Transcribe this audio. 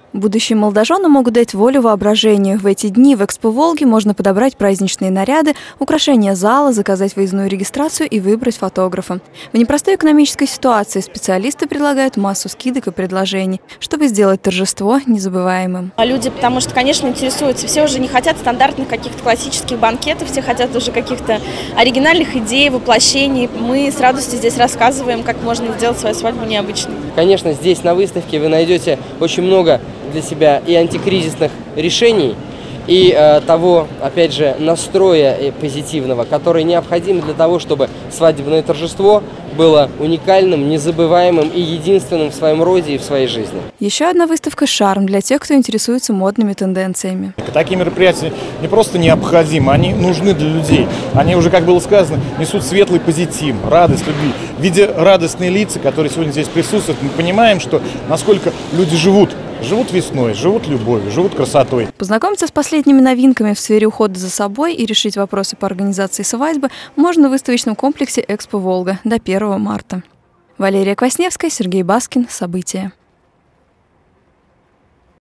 Будущие молодожены могут дать волю воображению. В эти дни в Экспо Волги можно подобрать праздничные наряды, украшения зала, заказать выездную регистрацию и выбрать фотографа. В непростой экономической ситуации специалисты предлагают массу скидок и предложений, чтобы сделать торжество незабываемым. Люди, потому что, конечно, интересуются. Все уже не хотят стандартных каких-то классических банкетов, все хотят уже каких-то оригинальных идей, воплощений. Мы с радостью здесь рассказываем, как можно сделать свою свадьбу необычной. Конечно, здесь на выставке вы найдете очень много для себя и антикризисных решений, и того, опять же, настроя позитивного, который необходим для того, чтобы свадебное торжество было уникальным, незабываемым и единственным в своем роде и в своей жизни. Еще одна выставка «Шарм» для тех, кто интересуется модными тенденциями. Такие мероприятия не просто необходимы, они нужны для людей. Они уже, как было сказано, несут светлый позитив, радость, любви. Видя радостные лица, которые сегодня здесь присутствуют, мы понимаем, что насколько люди живут весной, живут любовью, живут красотой. Познакомиться с последними новинками в сфере ухода за собой и решить вопросы по организации свадьбы можно в выставочном комплексе «Экспо Волга» до 1 марта. Валерия Квасневская, Сергей Баскин. События.